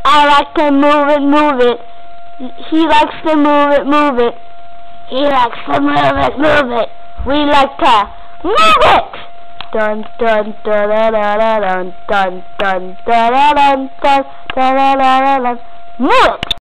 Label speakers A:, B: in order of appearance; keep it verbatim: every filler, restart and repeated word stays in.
A: I like to move it, move it. He likes to move it, move it. He likes to move it, move it. We like to move it. Dun dun dun dun dun dun dun dun dun dun dun dun dun dun. Move it.